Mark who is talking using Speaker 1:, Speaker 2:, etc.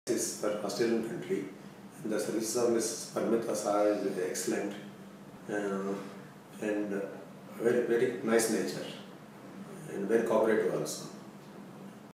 Speaker 1: is for Australian country. And the services of Ms. Prasad is excellent and very nice nature and very cooperative also.